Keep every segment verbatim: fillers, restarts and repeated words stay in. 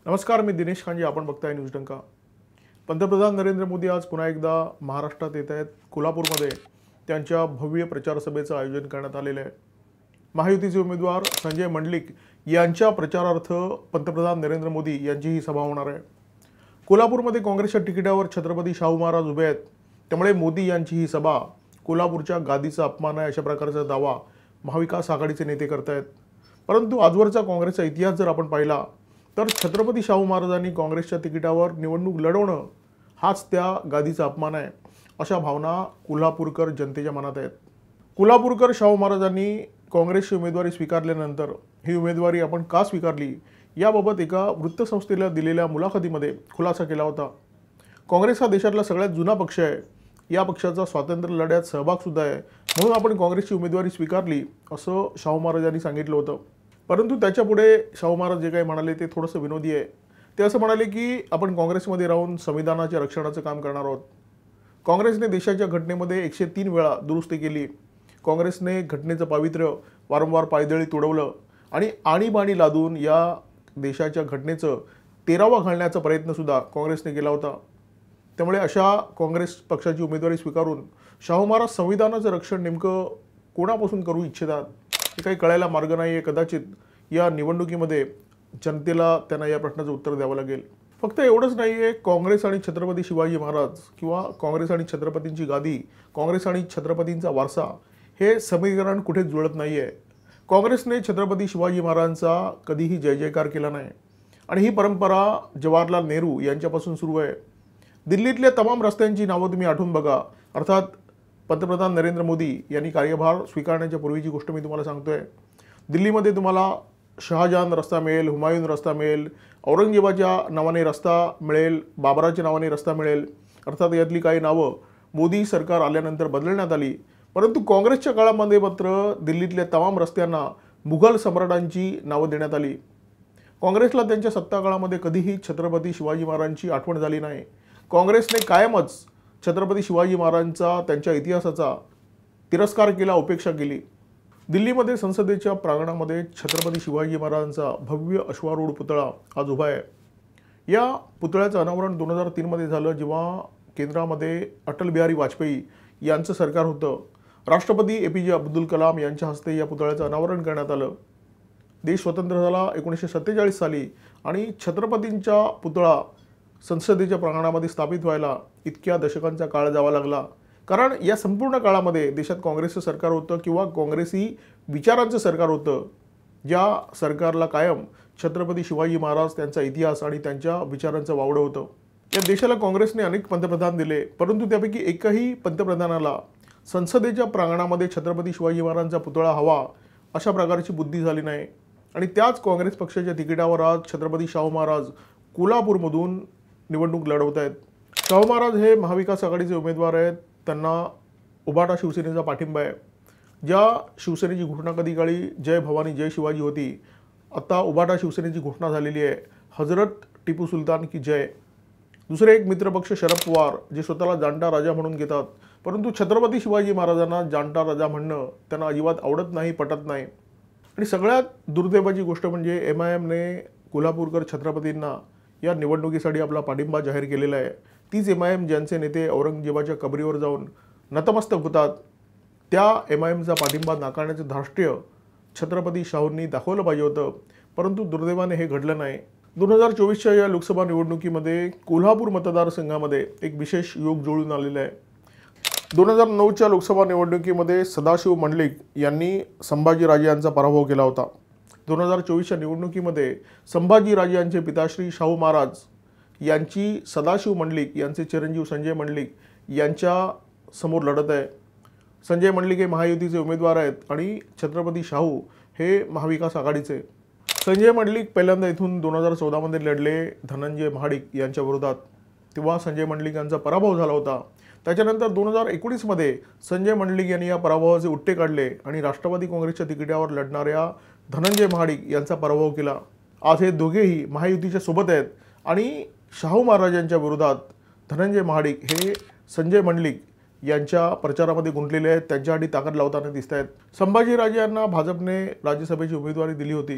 नमस्कार, मी दिनेश खांजे. आपण बघताय न्यूज डंका. पंतप्रधान नरेंद्र मोदी आज पुन्हा एकदा महाराष्ट्रात येत आहेत. कोल्हापूरमध्ये त्यांच्या भव्य प्रचार सभेचं आयोजन करण्यात आलेलं आहे. महायुतीचे उमेदवार संजय मंडलिक यांच्या प्रचारार्थ पंतप्रधान नरेंद्र मोदी यांची ही सभा होणार आहे. कोल्हापूरमध्ये काँग्रेसच्या तिकिटावर छत्रपती शाहू महाराज उभे आहेत. त्यामुळे मोदी यांची ही सभा कोल्हापूरच्या गादीचा अपमान आहे अशा प्रकारचा दावा महाविकास आघाडीचे नेते करत आहेत. परंतु आजवरचा काँग्रेसचा इतिहास जर आपण पाहिला तर छत्रपती शाहू महाराजांनी काँग्रेसच्या तिकिटावर निवडणूक लढवणं हाच त्या गादीचा अपमान आहे अशा भावना कोल्हापूरकर जनतेच्या मनात आहेत. कोल्हापूरकर शाहू महाराजांनी काँग्रेसची उमेदवारी स्वीकारल्यानंतर ही उमेदवारी आपण का स्वीकारली याबाबत एका वृत्तसंस्थेला दिलेल्या मुलाखतीमध्ये खुलासा केला होता. काँग्रेस हा देशातला सगळ्यात जुना पक्ष आहे. या पक्षाचा स्वातंत्र्य लढ्यात सहभाग सुद्धा आहे, म्हणून आपण काँग्रेसची उमेदवारी स्वीकारली असं शाहू महाराजांनी सांगितलं होतं. परंतु त्याच्यापुढे शाहू महाराज जे काही म्हणाले ते थोडंसं विनोदी आहे. ते असं म्हणाले की आपण काँग्रेसमध्ये राहून संविधानाच्या रक्षणाचं काम करणार आहोत. काँग्रेसने देशाच्या घटनेमध्ये एकशे तीन वेळा दुरुस्ती केली. काँग्रेसने घटनेचं पावित्र्य वारंवार पायदळी तुडवलं आणि आणीबाणी लादून या देशाच्या घटनेचं तेरावा घालण्याचा प्रयत्नसुद्धा काँग्रेसने केला होता. त्यामुळे अशा काँग्रेस पक्षाची उमेदवारी स्वीकारून शाहू महाराज संविधानाचं रक्षण नेमकं कोणापासून करू इच्छितात हे काही कळायला मार्ग नाही आहे. कदाचित या निवडणुकीमध्ये जनतेला त्यांना या प्रश्नाचं उत्तर द्यावं लागेल. फक्त एवढंच नाही आहे, काँग्रेस आणि छत्रपती शिवाजी महाराज किंवा काँग्रेस आणि छत्रपतींची गादी, काँग्रेस आणि छत्रपतींचा वारसा हे समीकरण कुठेच जुळत नाही आहे. काँग्रेसने छत्रपती शिवाजी महाराजांचा कधीही जय जयकार केला नाही आणि ही परंपरा जवाहरलाल नेहरू यांच्यापासून सुरू आहे. दिल्लीतल्या तमाम रस्त्यांची नावं तुम्ही आठवून बघा. अर्थात पंतप्रधान नरेंद्र मोदी यांनी कार्यभार स्वीकारण्याच्या पूर्वीची गोष्ट मी तुम्हाला सांगतोय. दिल्लीमध्ये तुम्हाला शहाजहान रस्ता मिळेल, हुमायून रस्ता मिळेल, औरंगजेबाच्या नावाने रस्ता मिळेल, बाबराच्या नावाने रस्ता मिळेल. अर्थात यातली काही नावं मोदी सरकार आल्यानंतर बदलण्यात आली. परंतु काँग्रेसच्या काळामध्ये मात्र दिल्लीतल्या तमाम रस्त्यांना मुघल सम्राटांची नावं देण्यात आली. काँग्रेसला त्यांच्या सत्ता काळामध्ये कधीही छत्रपती शिवाजी महाराजांची आठवण झाली नाही. काँग्रेसने कायमच छत्रपती शिवाजी महाराजांचा, त्यांच्या इतिहासाचा तिरस्कार केला, उपेक्षा केली. दिल्लीमध्ये संसदेच्या प्रांगणामध्ये छत्रपती शिवाजी महाराजांचा भव्य अश्वारूढ पुतळा आज उभा आहे. या पुतळ्याचं अनावरण दोन हजार तीनमध्ये झालं, जेव्हा केंद्रामध्ये अटल बिहारी वाजपेयी यांचं सरकार होतं. राष्ट्रपती ए पी जे अब्दुल कलाम यांच्या हस्ते या पुतळ्याचं अनावरण करण्यात आलं. देश स्वतंत्र झाला एकोणीसशे सत्तेचाळीस साली आणि छत्रपतींचा पुतळा संसदेच्या प्रांगणामध्ये स्थापित व्हायला इतक्या दशकांचा काळ जावा लागला. कारण या संपूर्ण काळामध्ये देशात काँग्रेसचं सरकार होतं किंवा काँग्रेसी विचारांचं सरकार होतं, ज्या सरकारला कायम छत्रपती शिवाजी महाराज, त्यांचा इतिहास आणि त्यांच्या विचारांचं वावडं होतं. या देशाला काँग्रेसने अनेक पंतप्रधान दिले, परंतु त्यापैकी एकही पंतप्रधानाला संसदेच्या प्रांगणामध्ये छत्रपती शिवाजी महाराजांचा पुतळा हवा अशा प्रकारची बुद्धी झाली नाही. आणि त्याच काँग्रेस पक्षाच्या तिकिटावर आज छत्रपती शाहू महाराज कोल्हापूरमधून निवडणूक लढवत आहेत. शाहू महाराज हे महाविकास आघाडीचे उमेदवार आहेत. त्यांना उभाटा शिवसेनेचा पाठिंबा आहे. ज्या शिवसेनेची घोषणा कधी काळी जय भवानी जय शिवाजी होती, आता उभाटा शिवसेनेची घोषणा झालेली आहे हजरत टिपू सुलतान की जय. दुसरे एक मित्रपक्ष शरद पवार जे स्वतःला जाणता राजा म्हणून घेतात, परंतु छत्रपती शिवाजी महाराजांना जाणता राजा म्हणणं त्यांना अजिबात आवडत नाही, पटत नाही. आणि सगळ्यात दुर्दैवाची गोष्ट म्हणजे एम आय एमने कोल्हापूरकर छत्रपतींना या निवडणुकीसाठी आपला पाठिंबा जाहीर केलेला आहे. तीच एम आय एम ज्यांचे नेते औरंगजेबाच्या कबरीवर जाऊन नतमस्तक होतात, त्या एम आय एमचा पाठिंबा नाकारण्याचं धार्ष्ट्य छत्रपती शाहूंनी दाखवलं पाहिजे होतं. परंतु दुर्दैवाने हे घडलं नाही. दोन हजार चोवीसच्या या लोकसभा निवडणुकीमध्ये कोल्हापूर मतदारसंघामध्ये एक विशेष योग जुळून आलेला आहे. दोन हजार नऊच्या लोकसभा निवडणुकीमध्ये सदाशिव मंडलिक यांनी संभाजीराजे यांचा पराभव केला होता. दोन हजार चोवीसच्या निवडणुकीमध्ये संभाजीराजे यांचे पिताश्री शाहू महाराज यांची सदाशिव मंडलिक यांचे चिरंजीव संजय मंडलिक यांच्या समोर लढत आहे. संजय मंडलिक हे महायुतीचे उमेदवार आहेत आणि छत्रपती शाहू हे महाविकास आघाडीचे. संजय मंडलिक पहिल्यांदा इथून दोन हजार चौदामध्ये लढले धनंजय महाडिक यांच्या विरोधात. तेव्हा संजय मंडलिक यांचा पराभव झाला होता. त्याच्यानंतर दोन हजार एकोणीसमध्ये संजय मंडलिक यांनी या पराभवाचे उट्टे काढले आणि राष्ट्रवादी काँग्रेसच्या तिकिटावर लढणाऱ्या धनंजय महाडिक यांचा पराभव केला. आज हे दोघेही महायुतीच्या सोबत आहेत आणि शाहू महाराजांच्या विरोधात धनंजय महाडिक हे संजय मंडलिक यांच्या प्रचारामध्ये गुंतलेले आहेत, त्यांच्यासाठी ताकद लावताना दिसत आहेत. संभाजीराजे यांना भाजपने राज्यसभेची उमेदवारी दिली होती,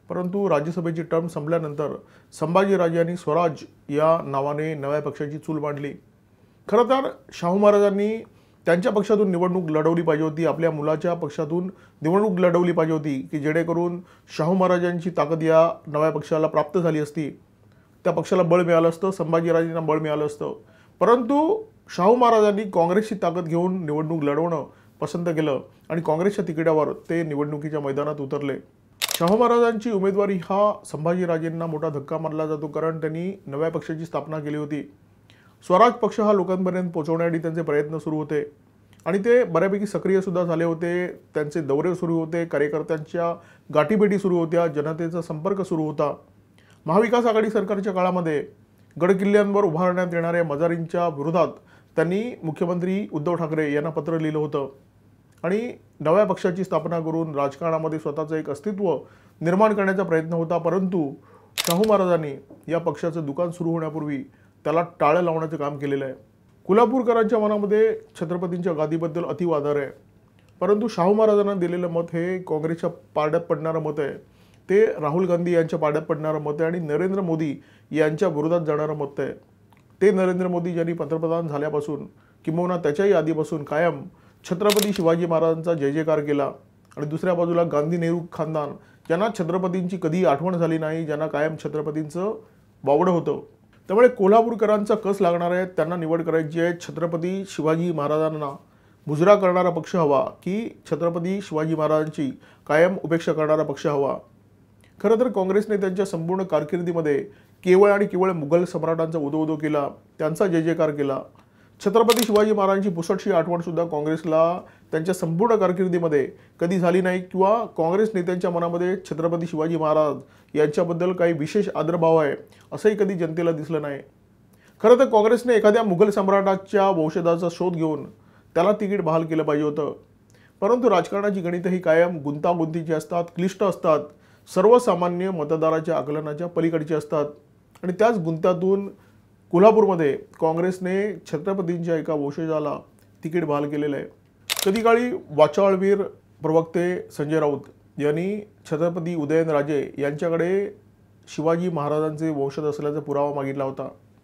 परंतु राज्यसभेची टर्म संपल्यानंतर संभाजीराजे यांनी स्वराज या नावाने नव्या पक्षाची चूल मांडली। खरं तर शाहू महाराजांनी त्यांच्या पक्षातून निवडणूक लढवली पाहिजे होती, आपल्या मुलाच्या पक्षातून निवडणूक लढवली पाहिजे होती की जेणेकरून शाहू महाराजांची ताकद या नव्या पक्षाला प्राप्त झाली असती, त्या पक्षाला बळ मिळालं असतं, संभाजीराजेंना बळ मिळालं असतं। परंतु शाहू महाराजांनी काँग्रेसची ताकद घेऊन निवडणूक लढवणं पसंत केलं आणि काँग्रेसच्या तिकिटावर ते निवडणुकीच्या मैदानात उतरले। शाहू महाराजांची उमेदवारी हा संभाजीराजेंना मोठा धक्का मानला जातो, कारण त्यांनी नव्या पक्षाची स्थापना केली होती। स्वराज पक्ष हा लोकांपर्यंत पोहोचवण्यासाठी त्यांचे प्रयत्न सुरू होते आणि ते बऱ्यापैकी सक्रिय सुद्धा झाले होते। त्यांचे दौरे सुरू होते, कार्यकर्त्यांच्या गाठीभेटी सुरू होत्या, जनतेचा संपर्क सुरू होता। महाविकास आघाडी सरकारच्या काळामध्ये गडकिल्ल्यांवर उभारण्यात येणाऱ्या मजारींच्या विरोधात त्यांनी मुख्यमंत्री उद्धव ठाकरे यांना पत्र लिहिलं होतं आणि नव्या पक्षाची स्थापना करून राजकारणामध्ये स्वतःचं एक अस्तित्व निर्माण करण्याचा प्रयत्न होता। परंतु शाहू महाराजांनी या पक्षाचं दुकान सुरू होण्यापूर्वी त्याला टाळं लावण्याचं काम केलेलं आहे। कोल्हापूरकरांच्या मनामध्ये छत्रपतींच्या गादीबद्दल अतीव आदर आहे, परंतु शाहू महाराजांना दिलेलं मत हे काँग्रेसच्या पारड्यात पडणारं मत आहे, ते राहुल गांधी यांच्या पारड्यात पडणारं मत आहे आणि नरेंद्र मोदी यांच्या विरोधात जाणारं मत आहे। ते नरेंद्र मोदी यांनी पंतप्रधान झाल्यापासून किंबहुना त्याच्याही आधीपासून कायम छत्रपती शिवाजी महाराजांचा जय जयकार केला आणि दुसऱ्या बाजूला गांधी नेहरू खानदान, ज्यांना छत्रपतींची कधी आठवण झाली नाही, ज्यांना कायम छत्रपतींचं वावडं होतं। त्यामुळे कोल्हापूरकरांचा कस लागणार आहे, त्यांना निवड करायची आहे। छत्रपती शिवाजी महाराजांना मुजरा करणारा पक्ष हवा की छत्रपती शिवाजी महाराजांची कायम उपेक्षा करणारा पक्ष हवा? खरं तर काँग्रेसने त्यांच्या संपूर्ण कारकिर्दीमध्ये केवळ आणि केवळ मुघल सम्राटांचा उदो-उदो केला, त्यांचा जय जयकार केला। छत्रपती शिवाजी महाराजांची पुसटशी आठवण सुद्धा काँग्रेसला त्यांच्या संपूर्ण कारकिर्दीमध्ये कधी झाली नाही किंवा काँग्रेस नेत्यांच्या मनामध्ये छत्रपती शिवाजी महाराज यांच्याबद्दल काही विशेष आदरभाव आहे असंही कधी जनतेला दिसलं नाही। खरं तर काँग्रेसने एखाद्या मुघल सम्राटाच्या वंशजाचा शोध घेऊन त्याला तिकीट बहाल केलं पाहिजे होतं, परंतु राजकारणाची गणितं ही कायम गुंतागुंतीची असतात, क्लिष्ट असतात, सर्वसामान्य मतदाराच्या आकलनाच्या पलीकडची असतात आणि त्याच गुंत्यातून कोल्हापूरमध्ये काँग्रेसने छत्रपतींच्या एका वंशजाला तिकीट बहाल केलेलं आहे। कधी काळी वाचाळवीर प्रवक्ते संजय राऊत यांनी छत्रपती उदयनराजे यांच्याकडे शिवाजी महाराजांचे वंशज असल्याचा पुरावा मागितला होता।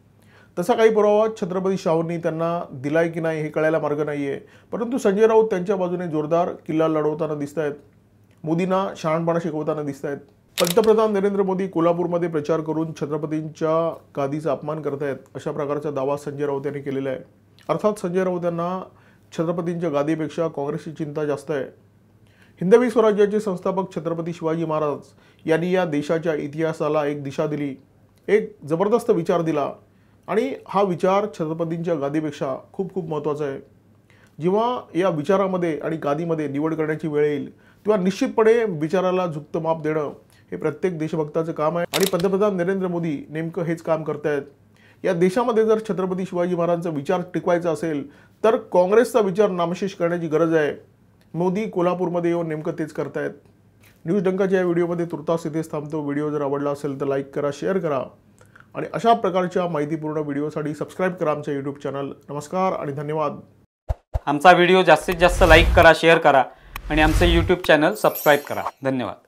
तसा काही पुरावा छत्रपती शाहूंनी त्यांना दिलाय की नाही हे कळायला मार्ग नाही आहे, परंतु संजय राऊत त्यांच्या बाजूने जोरदार किल्ला लढवताना दिसत आहेत, मोदींना शहाणपणा शिकवताना दिसत आहेत। पंतप्रधान नरेंद्र मोदी कोल्हापूरमध्ये प्रचार करून छत्रपतींच्या गादीचा अपमान करतायत अशा प्रकारचा दावा संजय राऊत यांनी केलेला आहे। अर्थात संजय राऊत यांना छत्रपतींच्या गादीपेक्षा काँग्रेसची चिंता जास्त आहे। हिंदवी स्वराज्याचे संस्थापक छत्रपती शिवाजी महाराज यांनी या देशाच्या इतिहासाला एक दिशा दिली, एक जबरदस्त विचार दिला आणि हा विचार छत्रपतींच्या गादीपेक्षा खूप खूप महत्त्वाचा आहे। जेव्हा या विचारामध्ये आणि गादीमध्ये निवड करण्याची वेळ येईल तेव्हा निश्चितपणे विचाराला झुकतं माप देणं हे प्रत्येक देशभक्ताचं काम आहे आणि पंतप्रधान नरेंद्र मोदी नेमकं हेच काम करतायत। या देशामध्ये जर छत्रपती शिवाजी महाराजांचा विचार टिकवायचा असेल तर काँग्रेसचा विचार नामशेष करण्याची गरज आहे। मोदी कोल्हापूरमध्ये येऊन नेमकं तेच करतायत। न्यूज डंकाच्या या व्हिडिओमध्ये तुर्तास इथेच थांबतो। व्हिडिओ जर आवडला असेल तर लाईक करा, शेअर करा आणि अशा प्रकारच्या माहितीपूर्ण व्हिडिओसाठी सबस्क्राईब करा आमच्या यूट्यूब चॅनल। नमस्कार आणि धन्यवाद। आमचा व्हिडिओ जास्तीत जास्त लाईक करा, शेअर करा आणि आमचे यूट्यूब चॅनल सबस्क्राईब करा। धन्यवाद।